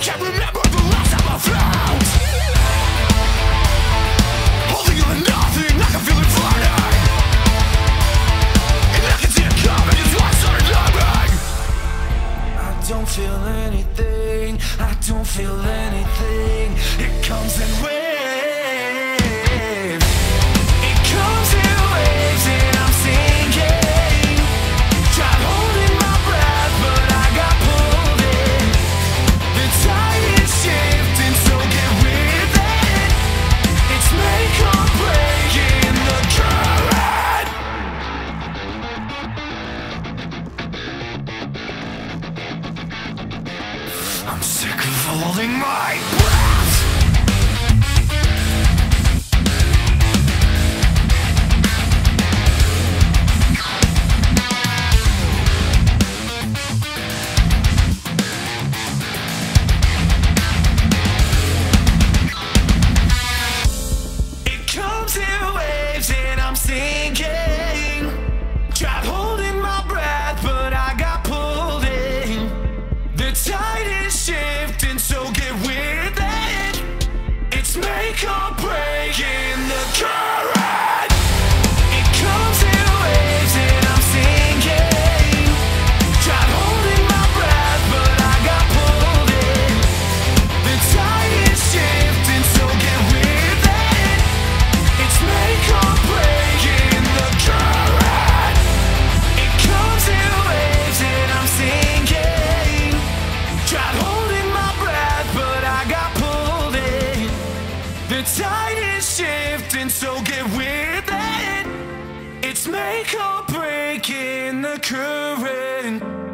can't remember the last time I felt. Holding on to nothing, I can feel it flooding. And I can see it coming, it's why I started numbing. I don't feel anything, I don't feel anything. It comes in waves. It comes in waves and I'm sinking. Tried holding my breath but I got pulled in. The tide is shifting, so get with it. It's make or break in the current. I'm sick of holding my breath. It comes in waves and I'm sinking. Tried holding my breath but I got pulled in. The tide is shifting, so get with it. It's make or break in the current. It comes in waves and I'm sinking. Tried holding my breath but I got pulled in. The tide is shifting, so get with it. It's make or break in the current. It comes in waves and I'm sinking. Tried holding my breath but I got pulled in. The tide is shifting, so get with it. It's make or break in the current.